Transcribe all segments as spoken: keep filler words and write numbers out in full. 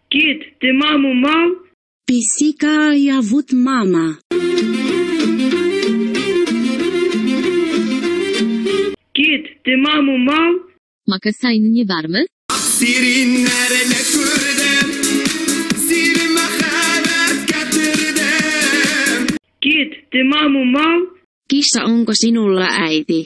Кіт, ти маму мав? Pisica a avut mama. Kit, ty mamo mał? Makasayın nie var mı? Sirinlerine kürdüm, sirime hävet kätürdüm. Kit, ty mamo mał? Kissa, onko sinulla äiti?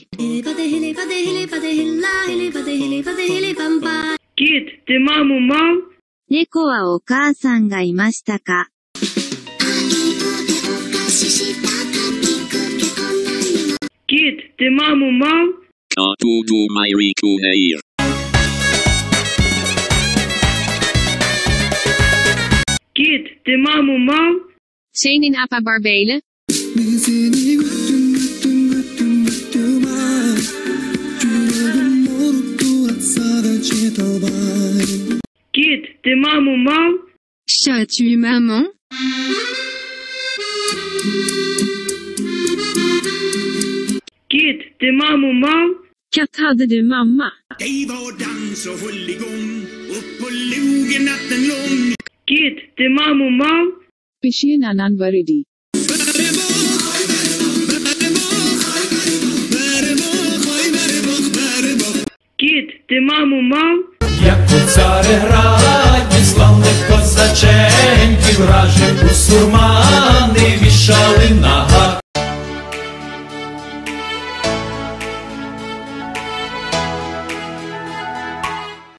Kit, ty mamo mał? 猫はお母さんがいましたか? Kit, ty mamo mał? Katudu Mairiku Heir. Kit, ty mamo mał? Senin apa barbelen? Kit, ty mamo mał? As-tu maman? Kit, ty mamo mał? Katt, hade du mamma? Det var dans och håll igång, upp på logen natten lång. Kit, ty mamo mał? Pişiğin anan var idi. Kit, ty mamo mał? Як у Цареграді славних козаченьків, вражих бусурмани вішали на